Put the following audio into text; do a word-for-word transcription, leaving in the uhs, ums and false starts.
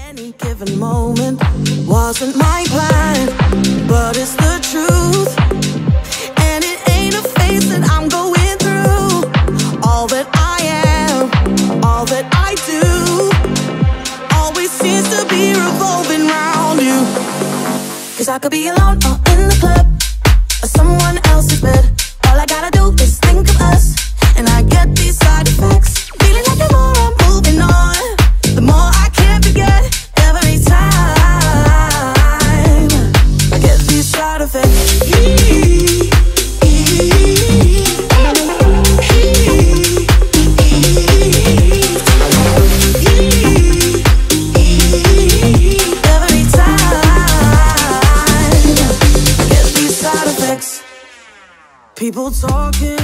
any given moment wasn't my plan, but it's the truth. And it ain't a phase that I'm going through. All that I am, all that I do, always seems to be revolving round you. Cause I could be alone or in the club or someone else's bed. All I gotta do is think of us, and I get these side effects. Feeling like the more I'm moving on, the more I can't forget. Every time I get these side effects. Every time I get these side effects. People talking